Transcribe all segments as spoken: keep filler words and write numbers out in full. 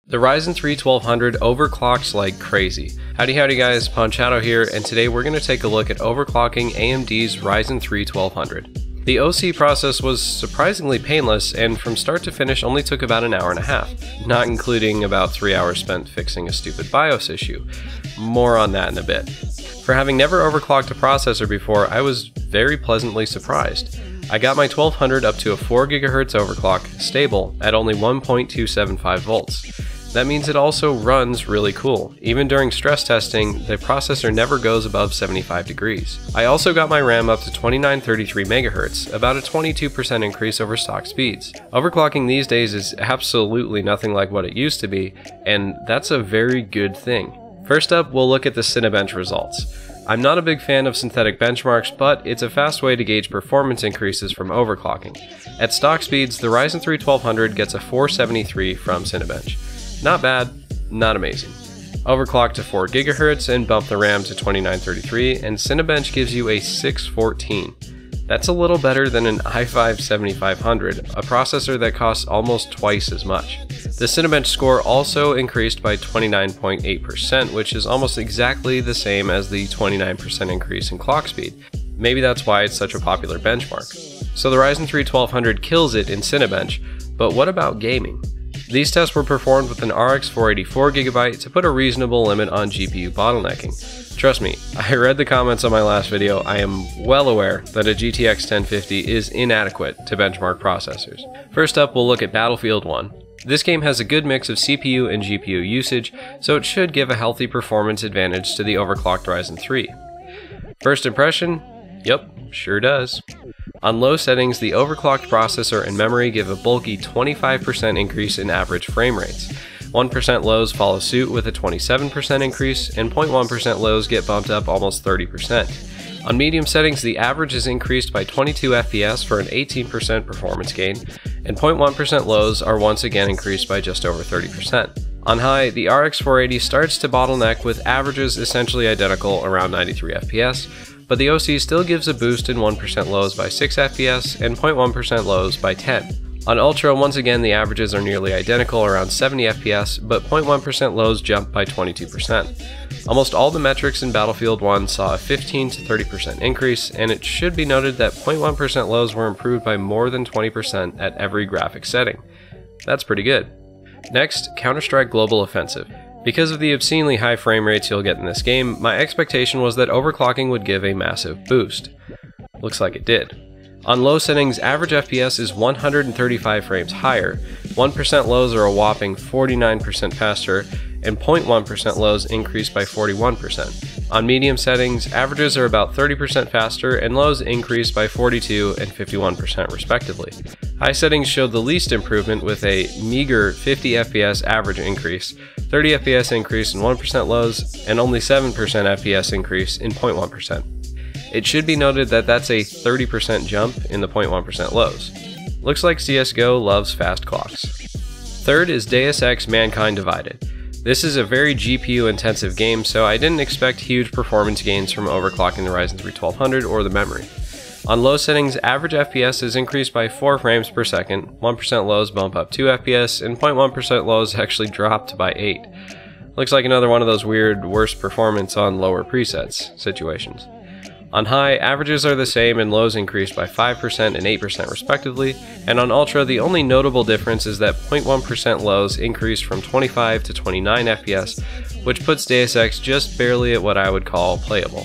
The Ryzen three twelve hundred overclocks like crazy. Howdy howdy guys, Ponchato here, and today we're going to take a look at overclocking A M D's Ryzen three twelve hundred. The O C process was surprisingly painless and from start to finish only took about an hour and a half, not including about three hours spent fixing a stupid BIOS issue. More on that in a bit. For having never overclocked a processor before, I was very pleasantly surprised. I got my twelve hundred up to a four gigahertz overclock, stable, at only one point two seven five volts. That means it also runs really cool. Even during stress testing, the processor never goes above seventy-five degrees. I also got my RAM up to twenty-nine thirty-three megahertz, about a twenty-two percent increase over stock speeds. Overclocking these days is absolutely nothing like what it used to be, and that's a very good thing. First up, we'll look at the Cinebench results. I'm not a big fan of synthetic benchmarks, but it's a fast way to gauge performance increases from overclocking. At stock speeds, the Ryzen three twelve hundred gets a four seventy-three from Cinebench. Not bad, not amazing. Overclock to four gigahertz and bump the RAM to twenty-nine thirty-three, and Cinebench gives you a six fourteen. That's a little better than an i five seventy-five hundred, a processor that costs almost twice as much. The Cinebench score also increased by twenty-nine point eight percent, which is almost exactly the same as the twenty-nine percent increase in clock speed. Maybe that's why it's such a popular benchmark. So the Ryzen three twelve hundred kills it in Cinebench, but what about gaming? These tests were performed with an R X four eighty four gigabyte to put a reasonable limit on G P U bottlenecking. Trust me, I read the comments on my last video. I am well aware that a G T X ten fifty is inadequate to benchmark processors. First up, we'll look at Battlefield one. This game has a good mix of C P U and G P U usage, so it should give a healthy performance advantage to the overclocked Ryzen three. First impression? Yep, sure does. On low settings, the overclocked processor and memory give a bulky twenty-five percent increase in average frame rates. one percent lows follow suit with a twenty-seven percent increase, and zero point one percent lows get bumped up almost thirty percent. On medium settings, the average is increased by twenty-two F P S for an eighteen percent performance gain, and zero point one percent lows are once again increased by just over thirty percent. On high, the R X four eighty starts to bottleneck with averages essentially identical around ninety-three F P S, but the O C still gives a boost in one percent lows by six F P S and zero point one percent lows by ten. On Ultra, once again the averages are nearly identical around seventy F P S, but zero point one percent lows jump by twenty-two percent. Almost all the metrics in Battlefield one saw a fifteen to thirty percent increase, and it should be noted that zero point one percent lows were improved by more than twenty percent at every graphics setting. That's pretty good. Next, Counter-Strike Global Offensive. Because of the obscenely high frame rates you'll get in this game, my expectation was that overclocking would give a massive boost. Looks like it did. On low settings, average F P S is one hundred thirty-five frames higher, one percent lows are a whopping forty-nine percent faster, and zero point one percent lows increase by forty-one percent. On medium settings, averages are about thirty percent faster, and lows increase by forty-two and fifty-one percent respectively. High settings showed the least improvement with a meager fifty F P S average increase, thirty F P S increase in one percent lows, and only seven percent F P S increase in zero point one percent. It should be noted that that's a thirty percent jump in the zero point one percent lows. Looks like C S G O loves fast clocks. Third is Deus Ex: Mankind Divided. This is a very G P U intensive game, so I didn't expect huge performance gains from overclocking the Ryzen three twelve hundred or the memory. On low settings, average F P S is increased by four frames per second, one percent lows bump up two F P S, and zero point one percent lows actually dropped by eight. Looks like another one of those weird worst performance on lower presets situations. On high, averages are the same and lows increased by five percent and eight percent respectively, and on Ultra the only notable difference is that zero point one percent lows increased from twenty-five to twenty-nine F P S, which puts Deus Ex just barely at what I would call playable.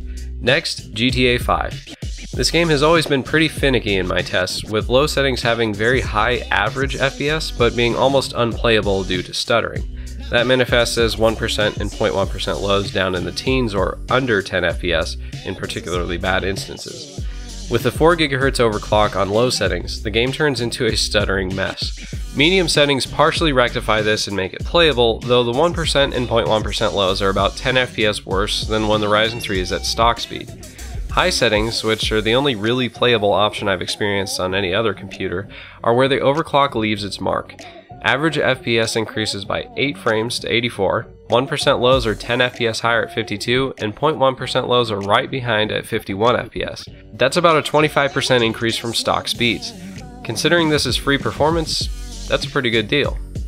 Next, G T A five. This game has always been pretty finicky in my tests, with low settings having very high average F P S but being almost unplayable due to stuttering. That manifests as one percent and zero point one percent lows down in the teens or under ten F P S in particularly bad instances. With the four gigahertz overclock on low settings, the game turns into a stuttering mess. Medium settings partially rectify this and make it playable, though the one percent and zero point one percent lows are about ten F P S worse than when the Ryzen three is at stock speed. High settings, which are the only really playable option I've experienced on any other computer, are where the overclock leaves its mark. Average F P S increases by eight frames to eighty-four, one percent lows are ten F P S higher at fifty-two, and zero point one percent lows are right behind at fifty-one F P S. That's about a twenty-five percent increase from stock speeds. Considering this is free performance, that's a pretty good deal.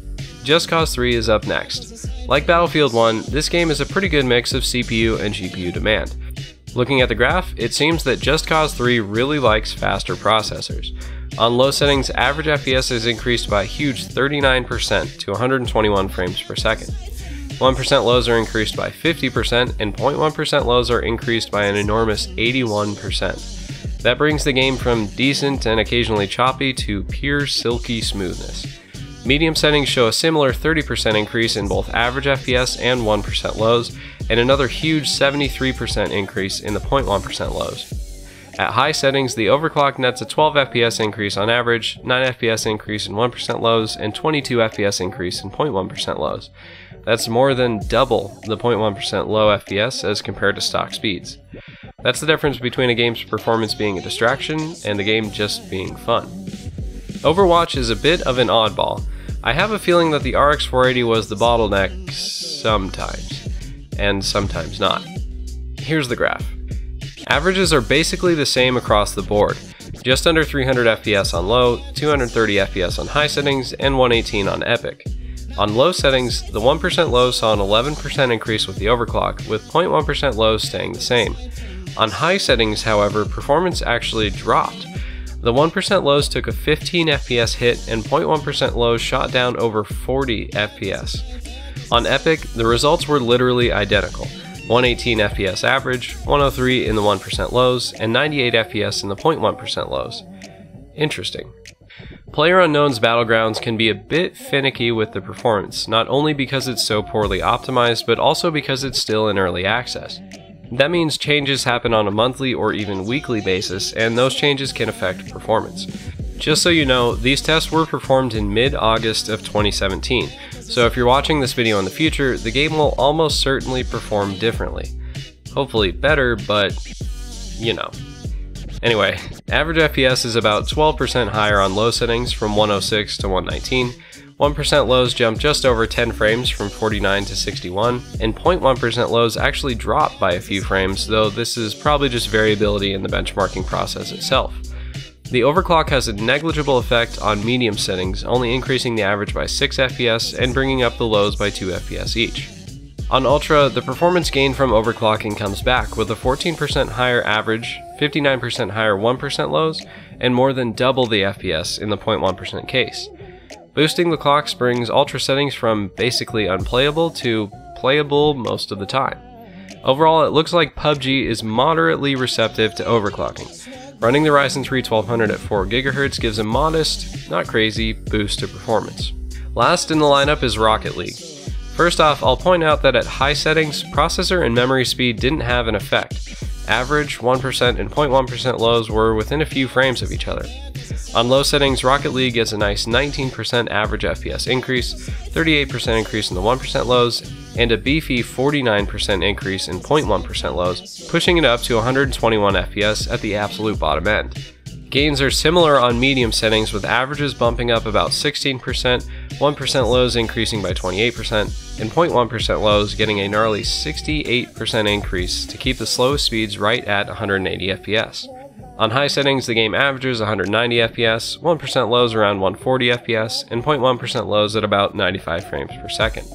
Just Cause three is up next. Like Battlefield one, this game is a pretty good mix of C P U and G P U demand. Looking at the graph, it seems that Just Cause three really likes faster processors. On low settings, average F P S is increased by a huge thirty-nine percent to one hundred twenty-one frames per second. one percent lows are increased by fifty percent, and zero point one percent lows are increased by an enormous eighty-one percent. That brings the game from decent and occasionally choppy to pure silky smoothness. Medium settings show a similar thirty percent increase in both average F P S and one percent lows, and another huge seventy-three percent increase in the zero point one percent lows. At high settings, the overclock nets a twelve F P S increase on average, nine F P S increase in one percent lows, and twenty-two F P S increase in zero point one percent lows. That's more than double the zero point one percent low F P S as compared to stock speeds. That's the difference between a game's performance being a distraction and the game just being fun. Overwatch is a bit of an oddball. I have a feeling that the R X four eighty was the bottleneck sometimes, and sometimes not. Here's the graph. Averages are basically the same across the board, just under three hundred F P S on low, two hundred thirty F P S on high settings, and one eighteen on epic. On low settings, the one percent low saw an eleven percent increase with the overclock, with zero point one percent lows staying the same. On high settings, however, performance actually dropped. The one percent lows took a fifteen F P S hit, and zero point one percent lows shot down over forty F P S. On epic, the results were literally identical. one eighteen F P S average, one oh three in the one percent lows, and ninety-eight F P S in the zero point one percent lows. Interesting. PlayerUnknown's Battlegrounds can be a bit finicky with the performance, not only because it's so poorly optimized, but also because it's still in early access. That means changes happen on a monthly or even weekly basis, and those changes can affect performance. Just so you know, these tests were performed in mid-August of twenty seventeen, so if you're watching this video in the future, the game will almost certainly perform differently. Hopefully better, but you know. Anyway, average F P S is about twelve percent higher on low settings from one oh six to one nineteen, one percent lows jump just over ten frames from forty-nine to sixty-one, and zero point one percent lows actually drop by a few frames, though this is probably just variability in the benchmarking process itself. The overclock has a negligible effect on medium settings, only increasing the average by six F P S and bringing up the lows by two F P S each. On Ultra, the performance gain from overclocking comes back with a fourteen percent higher average, fifty-nine percent higher one percent lows, and more than double the F P S in the zero point one percent case. Boosting the clocks brings Ultra settings from basically unplayable to playable most of the time. Overall, it looks like P U B G is moderately receptive to overclocking. Running the Ryzen three twelve hundred at four gigahertz gives a modest, not crazy, boost to performance. Last in the lineup is Rocket League. First off, I'll point out that at high settings, processor and memory speed didn't have an effect. Average, one percent, and zero point one percent lows were within a few frames of each other. On low settings, Rocket League gets a nice nineteen percent average F P S increase, thirty-eight percent increase in the one percent lows, and a beefy forty-nine percent increase in zero point one percent lows, pushing it up to one hundred twenty-one F P S at the absolute bottom end. Gains are similar on medium settings, with averages bumping up about sixteen percent, one percent lows increasing by twenty-eight percent, and zero point one percent lows getting a gnarly sixty-eight percent increase to keep the slowest speeds right at one hundred eighty F P S. On high settings, the game averages one hundred ninety F P S, one percent lows around one hundred forty F P S, and zero point one percent lows at about ninety-five frames per second.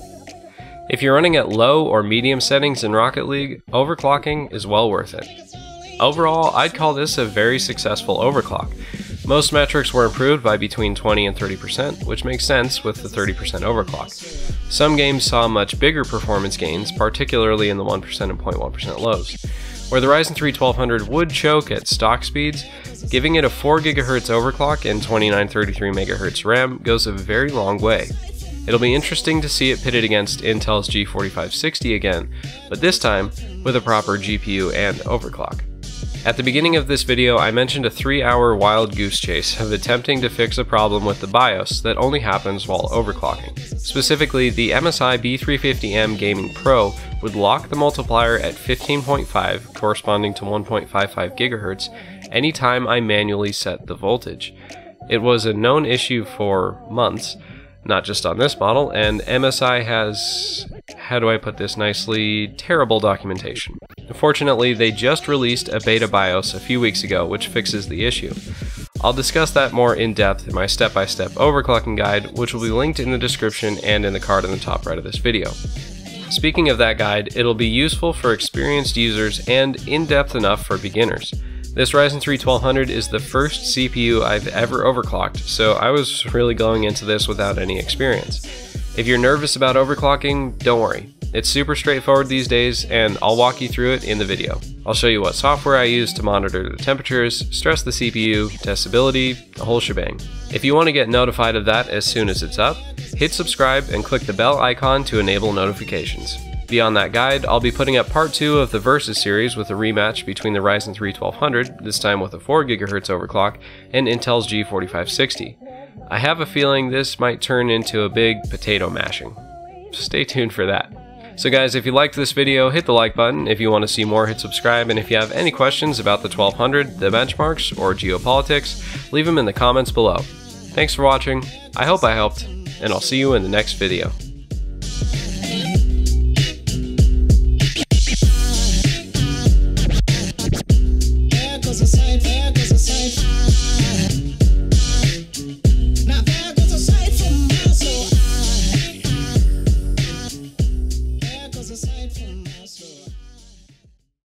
If you're running at low or medium settings in Rocket League, overclocking is well worth it. Overall, I'd call this a very successful overclock. Most metrics were improved by between twenty and thirty percent, which makes sense with the thirty percent overclock. Some games saw much bigger performance gains, particularly in the one percent and zero point one percent lows. Where the Ryzen three twelve hundred would choke at stock speeds, giving it a four gigahertz overclock and twenty-nine thirty-three megahertz RAM goes a very long way. It'll be interesting to see it pitted against Intel's G forty-five sixty again, but this time with a proper G P U and overclock. At the beginning of this video, I mentioned a three hour wild goose chase of attempting to fix a problem with the BIOS that only happens while overclocking. Specifically, the M S I B three fifty M Gaming Pro would lock the multiplier at fifteen point five, corresponding to one point five five gigahertz, anytime I manually set the voltage. It was a known issue for months, not just on this model, and M S I has, how do I put this nicely, terrible documentation. Fortunately, they just released a beta BIOS a few weeks ago which fixes the issue. I'll discuss that more in depth in my step-by-step overclocking guide, which will be linked in the description and in the card in the top right of this video. Speaking of that guide, it'll be useful for experienced users and in-depth enough for beginners. This Ryzen three twelve hundred is the first C P U I've ever overclocked, so I was really going into this without any experience. If you're nervous about overclocking, don't worry. It's super straightforward these days, and I'll walk you through it in the video. I'll show you what software I use to monitor the temperatures, stress the C P U, testability, the whole shebang. If you want to get notified of that as soon as it's up, hit subscribe and click the bell icon to enable notifications. Beyond that guide, I'll be putting up part two of the Versus series with a rematch between the Ryzen three twelve hundred, this time with a four gigahertz overclock, and Intel's G forty-five sixty. I have a feeling this might turn into a big potato mashing. Stay tuned for that. So guys, if you liked this video, hit the like button. If you want to see more, hit subscribe. And if you have any questions about the twelve hundred, the benchmarks, or geopolitics, leave them in the comments below. Thanks for watching. I hope I helped, and I'll see you in the next video.